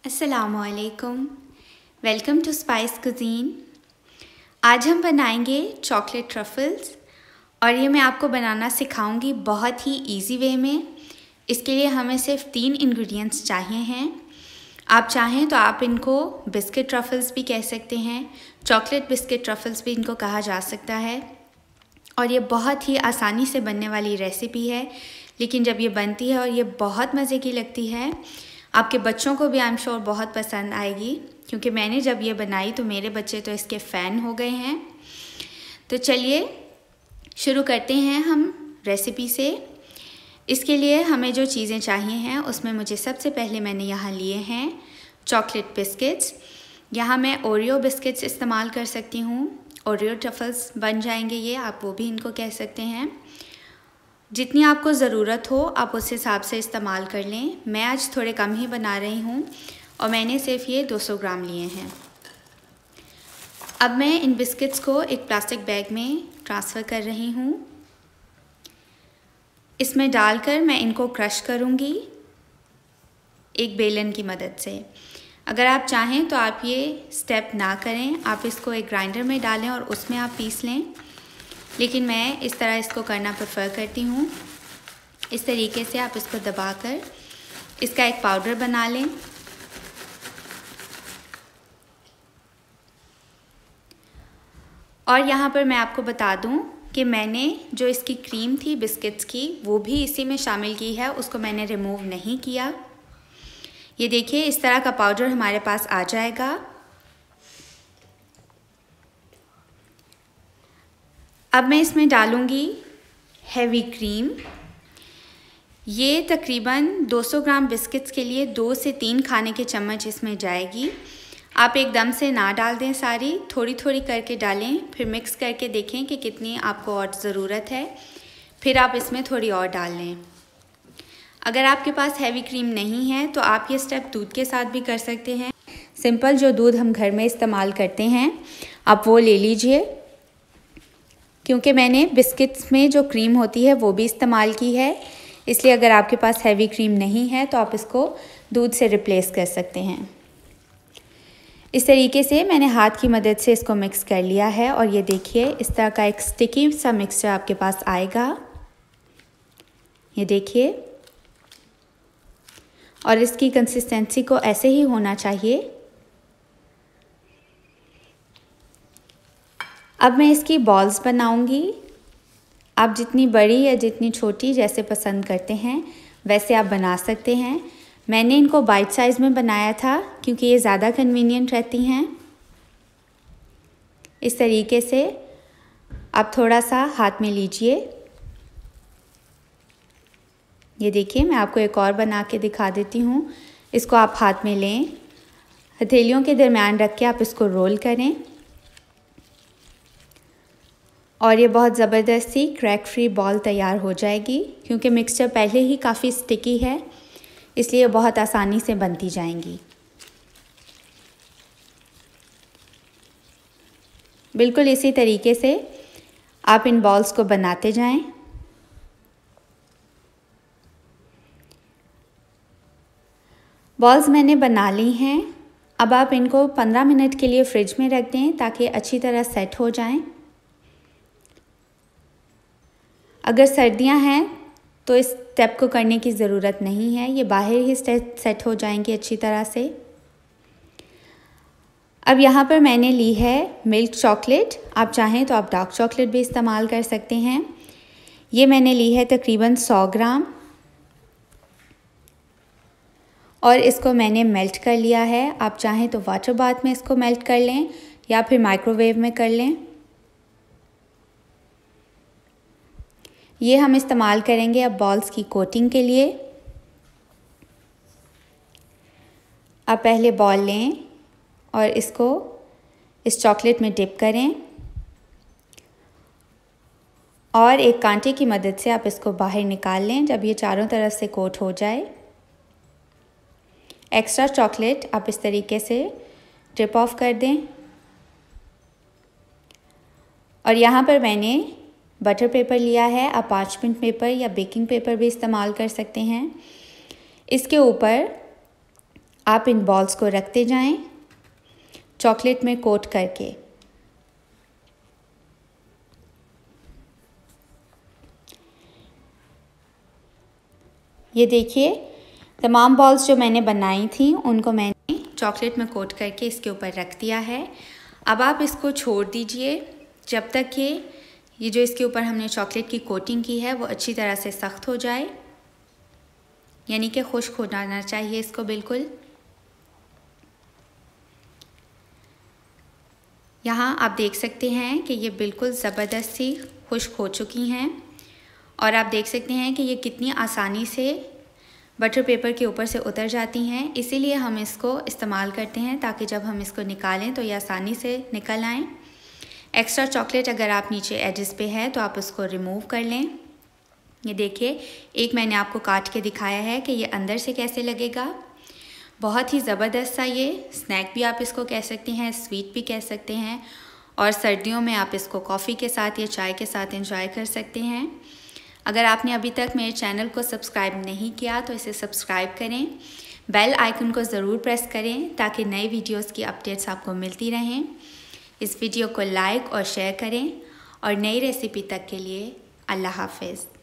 अस्सलामुअलैकुम, welcome to spice cuisine. आज हम बनाएंगे चॉकलेट ट्रफ़ल्स और ये मैं आपको बनाना सिखाऊंगी बहुत ही इजी वे में। इसके लिए हमें सिर्फ 3 इंग्रेडिएंट्स चाहिए हैं। आप चाहें तो आप इनको बिस्किट ट्रफ़ल्स भी कह सकते हैं, चॉकलेट बिस्किट ट्रफ़ल्स भी इनको कहा जा सकता है। और ये बहुत ही आसानी से बनने वाली रेसिपी है, लेकिन जब ये बनती है और ये बहुत मज़े की लगती है, आपके बच्चों को भी आई एम श्योर बहुत पसंद आएगी, क्योंकि मैंने जब ये बनाई तो मेरे बच्चे तो इसके फ़ैन हो गए हैं। तो चलिए शुरू करते हैं हम रेसिपी से। इसके लिए हमें जो चीज़ें चाहिए हैं उसमें मुझे सबसे पहले मैंने यहाँ लिए हैं चॉकलेट बिस्किट्स। यहाँ मैं ओरियो बिस्किट्स इस्तेमाल कर सकती हूँ, ओरियो ट्रफ़ल्स बन जाएंगे ये, आप वो भी इनको कह सकते हैं। जितनी आपको ज़रूरत हो आप उस हिसाब से इस्तेमाल कर लें। मैं आज थोड़े कम ही बना रही हूँ और मैंने सिर्फ ये 200 ग्राम लिए हैं। अब मैं इन बिस्किट्स को एक प्लास्टिक बैग में ट्रांसफ़र कर रही हूँ। इसमें डालकर मैं इनको क्रश करूँगी एक बेलन की मदद से। अगर आप चाहें तो आप ये स्टेप ना करें, आप इसको एक ग्राइंडर में डालें और उसमें आप पीस लें, लेकिन मैं इस तरह इसको करना प्रेफर करती हूँ। इस तरीके से आप इसको दबाकर इसका एक पाउडर बना लें। और यहाँ पर मैं आपको बता दूँ कि मैंने जो इसकी क्रीम थी बिस्किट्स की वो भी इसी में शामिल की है, उसको मैंने रिमूव नहीं किया। ये देखिए इस तरह का पाउडर हमारे पास आ जाएगा। अब मैं इसमें डालूँगी हैवी क्रीम। ये तकरीबन 200 ग्राम बिस्किट्स के लिए 2 से 3 खाने के चम्मच इसमें जाएगी। आप एकदम से ना डाल दें सारी, थोड़ी थोड़ी करके डालें, फिर मिक्स करके देखें कि कितनी आपको और ज़रूरत है, फिर आप इसमें थोड़ी और डाल लें। अगर आपके पास हैवी क्रीम नहीं है तो आप ये स्टेप दूध के साथ भी कर सकते हैं। सिंपल जो दूध हम घर में इस्तेमाल करते हैं आप वो ले लीजिए, क्योंकि मैंने बिस्किट्स में जो क्रीम होती है वो भी इस्तेमाल की है, इसलिए अगर आपके पास हैवी क्रीम नहीं है तो आप इसको दूध से रिप्लेस कर सकते हैं। इस तरीके से मैंने हाथ की मदद से इसको मिक्स कर लिया है और ये देखिए इस तरह का एक स्टिकी सा मिक्सचर आपके पास आएगा, ये देखिए। और इसकी कंसिस्टेंसी को ऐसे ही होना चाहिए। अब मैं इसकी बॉल्स बनाऊंगी। आप जितनी बड़ी या जितनी छोटी जैसे पसंद करते हैं वैसे आप बना सकते हैं। मैंने इनको बाइट साइज़ में बनाया था क्योंकि ये ज़्यादा कन्वीनियंट रहती हैं। इस तरीके से आप थोड़ा सा हाथ में लीजिए। ये देखिए मैं आपको एक और बना के दिखा देती हूँ। इसको आप हाथ में लें, हथेलियों के दरमियान रख के आप इसको रोल करें और ये बहुत ज़बरदस्त सी क्रैक फ्री बॉल तैयार हो जाएगी। क्योंकि मिक्सचर पहले ही काफ़ी स्टिकी है इसलिए बहुत आसानी से बनती जाएंगी। बिल्कुल इसी तरीके से आप इन बॉल्स को बनाते जाएं। बॉल्स मैंने बना ली हैं। अब आप इनको 15 मिनट के लिए फ्रिज में रख दें ताकि अच्छी तरह सेट हो जाएं। अगर सर्दियां हैं तो इस स्टेप को करने की ज़रूरत नहीं है, ये बाहर ही सेट हो जाएंगी अच्छी तरह से। अब यहाँ पर मैंने ली है मिल्क चॉकलेट, आप चाहें तो आप डार्क चॉकलेट भी इस्तेमाल कर सकते हैं। ये मैंने ली है तकरीबन 100 ग्राम और इसको मैंने मेल्ट कर लिया है। आप चाहें तो वाटर बाथ में इसको मेल्ट कर लें या फिर माइक्रोवेव में कर लें। ये हम इस्तेमाल करेंगे अब बॉल्स की कोटिंग के लिए। आप पहले बॉल लें और इसको इस चॉकलेट में डिप करें और एक कांटे की मदद से आप इसको बाहर निकाल लें। जब ये चारों तरफ से कोट हो जाए, एक्स्ट्रा चॉकलेट आप इस तरीके से ड्रिप ऑफ कर दें। और यहाँ पर मैंने बटर पेपर लिया है, आप पार्चमेंट पेपर या बेकिंग पेपर भी इस्तेमाल कर सकते हैं। इसके ऊपर आप इन बॉल्स को रखते जाएं चॉकलेट में कोट करके। ये देखिए तमाम बॉल्स जो मैंने बनाई थी उनको मैंने चॉकलेट में कोट करके इसके ऊपर रख दिया है। अब आप इसको छोड़ दीजिए जब तक कि ये जो इसके ऊपर हमने चॉकलेट की कोटिंग की है वो अच्छी तरह से सख्त हो जाए, यानी कि खुश्क हो जाना चाहिए इसको बिल्कुल। यहाँ आप देख सकते हैं कि ये बिल्कुल ज़बरदस्त सी खुश्क हो चुकी हैं और आप देख सकते हैं कि ये कितनी आसानी से बटर पेपर के ऊपर से उतर जाती हैं। इसीलिए हम इसको इस्तेमाल करते हैं ताकि जब हम इसको निकालें तो ये आसानी से निकल आएँ। एक्स्ट्रा चॉकलेट अगर आप नीचे एजेस पे है तो आप उसको रिमूव कर लें। ये देखिए एक मैंने आपको काट के दिखाया है कि ये अंदर से कैसे लगेगा। बहुत ही ज़बरदस्त सा ये स्नैक भी आप इसको कह सकते हैं, स्वीट भी कह सकते हैं और सर्दियों में आप इसको कॉफ़ी के साथ या चाय के साथ एंजॉय कर सकते हैं। अगर आपने अभी तक मेरे चैनल को सब्सक्राइब नहीं किया तो इसे सब्सक्राइब करें, बेल आइकन को ज़रूर प्रेस करें ताकि नए वीडियोस की अपडेट्स आपको मिलती रहें। इस वीडियो को लाइक और शेयर करें और नई रेसिपी तक के लिए अल्लाह हाफ़िज़।